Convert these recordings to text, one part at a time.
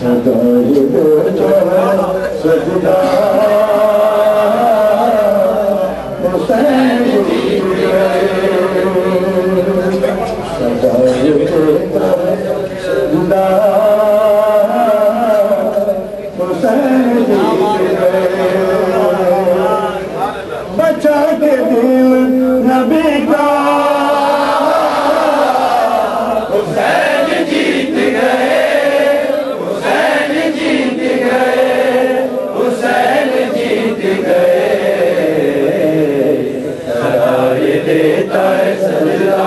बचा के दिल नबी का हुसैन जीत गए, हुसैन जीत गए, हुसैन जीत गए। सराय देता है सजदा,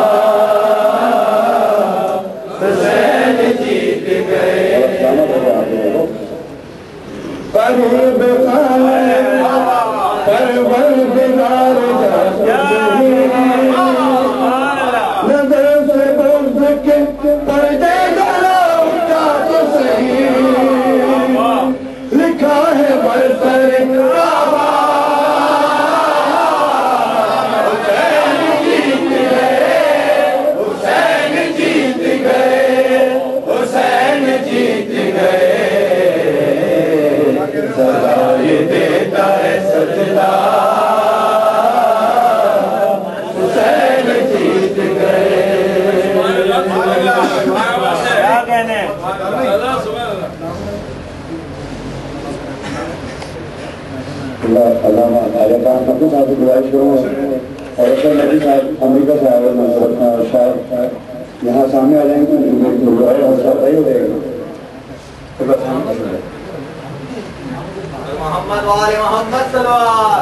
हुसैन जीत गए। करीब परवरदिगार नजर से बुर्द के पर्दे डाला उठा तो सही, लिखा है बरसर काबा। हुसैन जीत गए, हुसैन जीत गए, हुसैन जीत गए। सदाई देता है सजदा, हुसैन जीत गए। अल्लामा आलिया खान नकवी साहब की दुआइश करूँ और असल नबी साहब अमेरिका से आए शायद यहाँ सामने आ जाएंगे तो हौसला तय हो जाएगा। मोहम्मद वाले मोहम्मद सल्लल्लाहु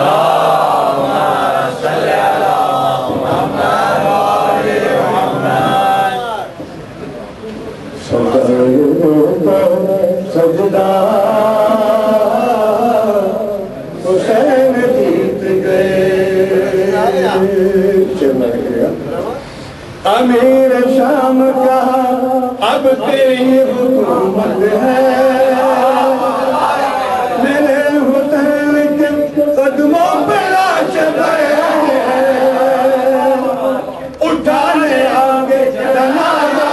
सजदा हुसैन जीत गए। अमीर शाम का अब तेरी हुकूमत है, मेरे हुसैन के कदमों पे लाश उठाने आगे जनाजा।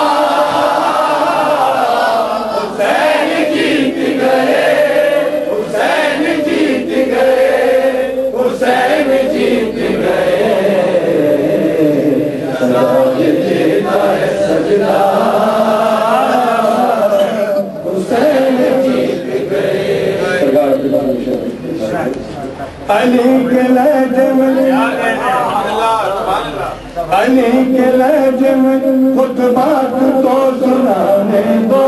हुसैन जीत गए, हुसैन जीत गए, हुसैन जीत गए। सदाई देता है सजदा, हुसैन जीत गए। अली के लहजे में, अली के लहजे में खुतबा तो सुनाने दो,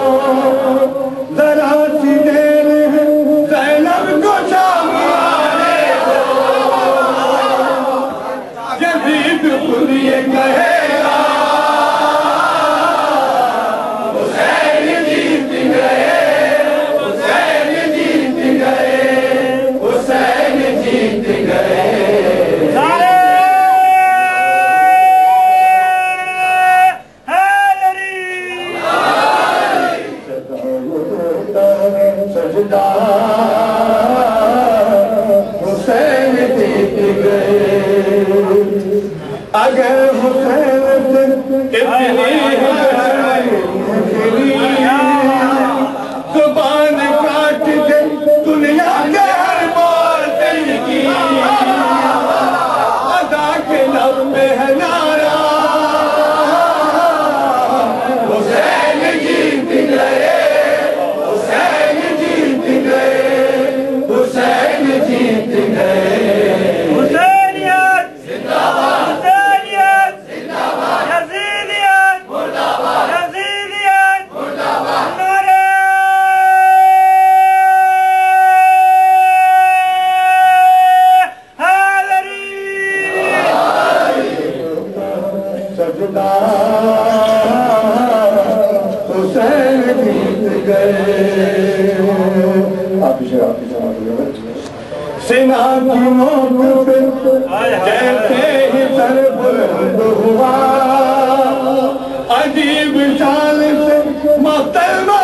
जरा सी देर है ज़ैनब को शाम आने दो। यज़ीद खुद ये कहेगा, हुसैन जीत गए, हुसैन जीत गए, हुसैन जीत गए। सजदा हुसैन जीत गए। अगर हुसैन से इतनी जुबान काट दे दुनिया के हर बात की, अदा के लब में है नारा, हुसैन जीत गए, हुसैन जीत गए, हुसैन जीत गए। हुसैनियत जिंदाबाद, हुसैनियत जिंदाबाद, यज़ीदियत मुर्दाबाद, यज़ीदियत मुर्दाबाद। नारे हैदरी। सजदा हुसैन जीत गए। सेना की नोक पे जैसे ही सर बुलंद हुआ, अजीब शान से मोहतरमा